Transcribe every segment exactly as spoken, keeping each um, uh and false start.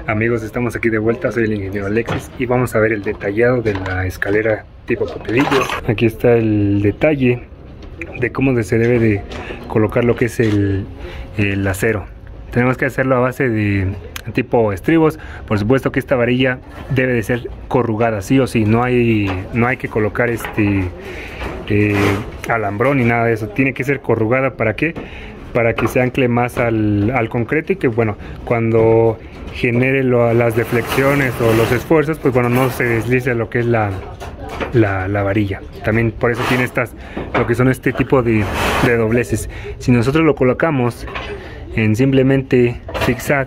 Amigos, estamos aquí de vuelta, soy el ingeniero Alexis y vamos a ver el detallado de la escalera tipo papelillo. Aquí está el detalle de cómo se debe de colocar lo que es el, el acero. Tenemos que hacerlo a base de tipo estribos. Por supuesto que esta varilla debe de ser corrugada, sí o sí. No hay, no hay que colocar este eh, alambrón ni nada de eso. Tiene que ser corrugada. ¿Para qué? Para que se ancle más al, al concreto y que, bueno, cuando genere lo, las deflexiones o los esfuerzos, pues bueno, no se deslice lo que es la, la, la varilla. También por eso tiene estas, lo que son este tipo de, de dobleces. Si nosotros lo colocamos en simplemente zigzag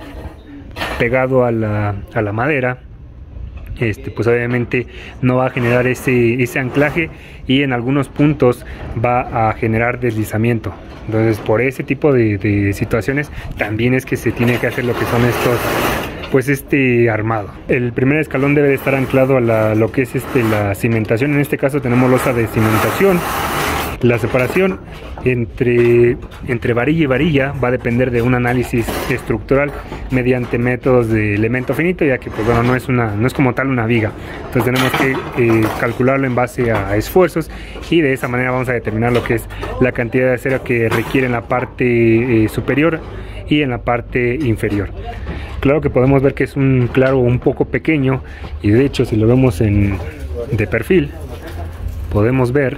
pegado a la, a la madera, este, pues obviamente no va a generar ese, ese anclaje y en algunos puntos va a generar deslizamiento. Entonces, por ese tipo de, de situaciones también es que se tiene que hacer lo que son estos, pues este armado. El primer escalón debe de estar anclado a la, lo que es este, la cimentación. En este caso tenemos losa de cimentación. La separación entre, entre varilla y varilla va a depender de un análisis estructural mediante métodos de elemento finito, ya que pues bueno, no es, una, no es como tal una viga. Entonces tenemos que eh, calcularlo en base a esfuerzos y de esa manera vamos a determinar lo que es la cantidad de acero que requiere en la parte eh, superior y en la parte inferior. Claro que podemos ver que es un claro un poco pequeño y de hecho si lo vemos en, de perfil podemos ver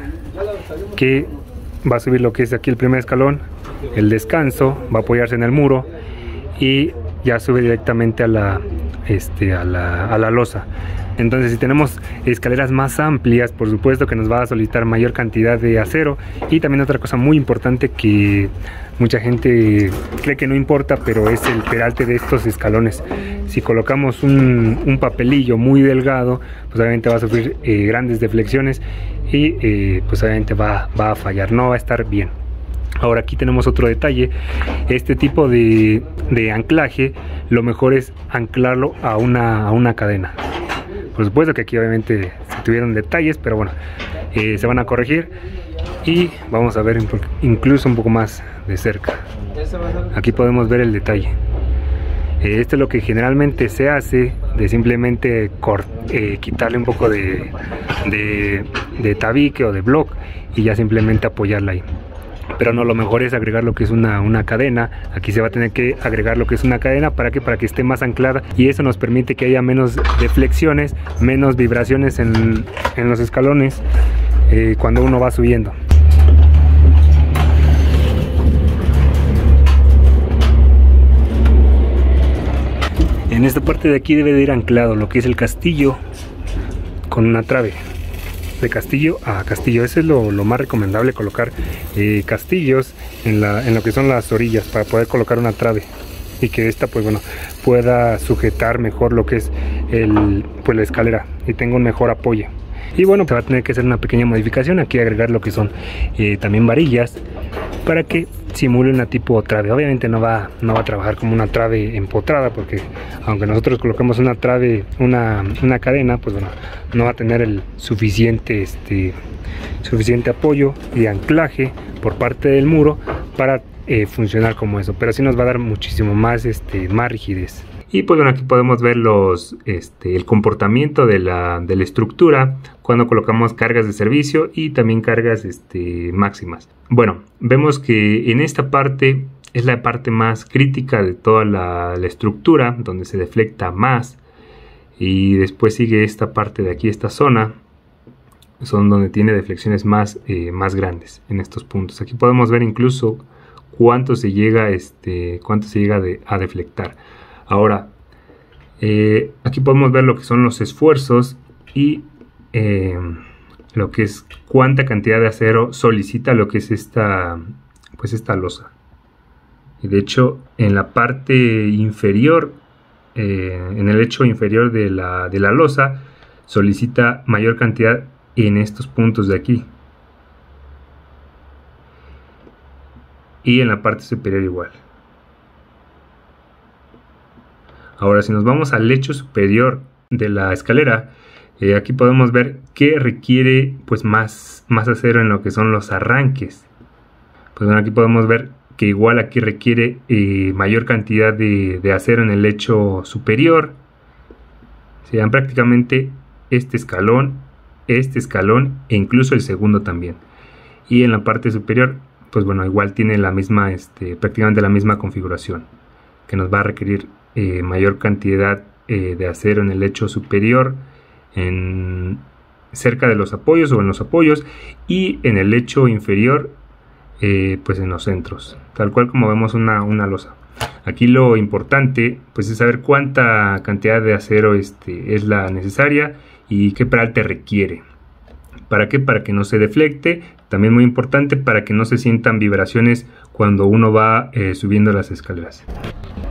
que va a subir lo que es aquí el primer escalón, el descanso, va a apoyarse en el muro y ya sube directamente a la, este, a la, a la losa. Entonces, si tenemos escaleras más amplias, por supuesto que nos va a solicitar mayor cantidad de acero. Y también otra cosa muy importante que mucha gente cree que no importa, pero es el peralte de estos escalones. Si colocamos un, un papelillo muy delgado, pues obviamente va a sufrir eh, grandes deflexiones y eh, pues obviamente va, va a fallar, no va a estar bien. Ahora aquí tenemos otro detalle. Este tipo de, de anclaje, lo mejor es anclarlo a una, a una cadena. Por supuesto que aquí obviamente se tuvieron detalles, pero bueno, eh, se van a corregir y vamos a ver incluso un poco más de cerca. Aquí podemos ver el detalle. Eh, esto es lo que generalmente se hace, de simplemente eh, quitarle un poco de, de, de tabique o de block y ya simplemente apoyarla ahí. Pero no, lo mejor es agregar lo que es una, una cadena. Aquí se va a tener que agregar lo que es una cadena para que para que esté más anclada y eso nos permite que haya menos deflexiones, menos vibraciones en, en los escalones eh, cuando uno va subiendo. En esta parte de aquí debe de ir anclado lo que es el castillo con una trave. De castillo a castillo, eso es lo, lo más recomendable, colocar eh, castillos en, la, en lo que son las orillas para poder colocar una trave y que esta pues bueno pueda sujetar mejor lo que es el, pues, la escalera y tenga un mejor apoyo. Y bueno, se va a tener que hacer una pequeña modificación, aquí agregar lo que son eh, también varillas para que simule una tipo trave. Obviamente no va, no va a trabajar como una trave empotrada, porque aunque nosotros coloquemos una trave, una, una cadena, pues bueno, no va a tener el suficiente, este, suficiente apoyo y anclaje por parte del muro para eh, funcionar como eso, pero sí nos va a dar muchísimo más, este, más rigidez. Y pues bueno, aquí podemos ver los, este, el comportamiento de la, de la estructura cuando colocamos cargas de servicio y también cargas este, máximas. Bueno, vemos que en esta parte es la parte más crítica de toda la, la estructura, donde se deflecta más. Y después sigue esta parte de aquí, esta zona, son donde tiene deflexiones más, eh, más grandes en estos puntos. Aquí podemos ver incluso cuánto se llega, este, cuánto se llega de, a deflectar. Ahora, eh, aquí podemos ver lo que son los esfuerzos y eh, lo que es cuánta cantidad de acero solicita lo que es esta, pues esta losa. Y de hecho, en la parte inferior, eh, en el lecho inferior de la, de la losa, solicita mayor cantidad en estos puntos de aquí. Y en la parte superior igual. Ahora, si nos vamos al lecho superior de la escalera, eh, aquí podemos ver que requiere pues más, más acero en lo que son los arranques. Pues bueno, aquí podemos ver que igual aquí requiere eh, mayor cantidad de, de acero en el lecho superior. Serían prácticamente este escalón, este escalón e incluso el segundo también. Y en la parte superior, pues bueno, igual tiene la misma, este, prácticamente la misma configuración, que nos va a requerir eh, mayor cantidad eh, de acero en el lecho superior, en, cerca de los apoyos o en los apoyos, y en el lecho inferior, eh, pues en los centros, tal cual como vemos una, una losa. Aquí lo importante pues es saber cuánta cantidad de acero este, es la necesaria y qué peralte requiere. ¿Para qué? Para que no se deflecte. También muy importante para que no se sientan vibraciones cuando uno va eh, subiendo las escaleras.